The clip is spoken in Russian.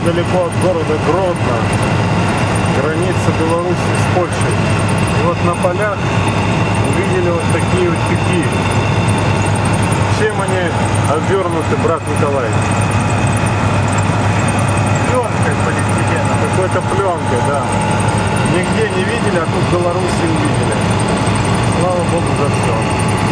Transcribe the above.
недалеко от города Гродно, граница Беларуси с Польшей. И вот на полях увидели вот такие вот тюки. Чем они обвернуты, брат Николай? Пленкой полиэтиленовой. Какой-то пленкой, да. Нигде не видели, а тут в Беларуси увидели. Слава Богу за все.